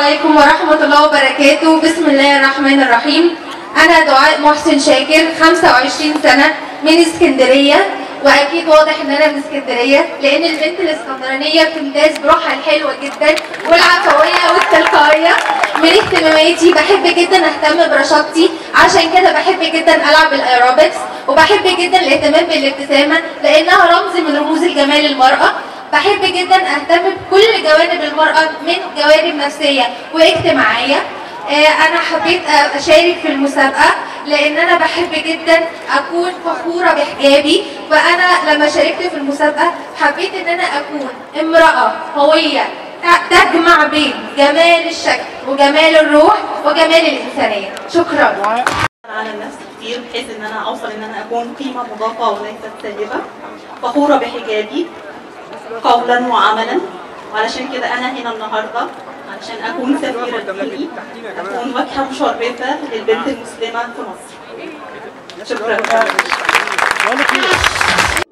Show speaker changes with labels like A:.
A: عليكم ورحمة الله وبركاته. بسم الله الرحمن الرحيم. أنا دعاء محسن شاكر، 25 سنة، من اسكندرية، وأكيد واضح إن أنا من اسكندرية لأن البنت الاسكندرانية بتمتاز بروحها الحلوة جدا والعفوية والتلقائية. من اهتماماتي بحب جدا أهتم برشاقتي، عشان كده بحب جدا ألعب الأيروبكس، وبحب جدا الاهتمام بالابتسامة لأنها رمز من رموز الجمال المرأة. بحب جدا اهتم بكل جوانب المرأة من جوانب نفسية واجتماعية. انا حبيت اشارك في المسابقة لان انا بحب جدا اكون فخورة بحجابي، فانا لما شاركت في المسابقة حبيت ان انا اكون امرأة قوية تجمع بين جمال الشكل وجمال الروح وجمال الانسانية. شكرا.
B: على نفسي كتير بحيث ان انا اوصل ان انا اكون قيمة مضافة وليست سالبة. فخورة بحجابي قولا وعملا، وعلشان كده انا هنا النهارده علشان اكون سفيرة ديني، اكون واجهة مشرفة للبنت المسلمة في مصر. شكرا.